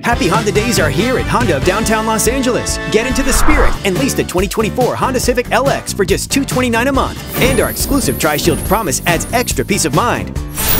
Happy Honda Days are here at Honda of downtown Los Angeles. Get into the spirit and lease the 2024 Honda Civic LX for just $229 a month. And our exclusive Tri-Shield promise adds extra peace of mind.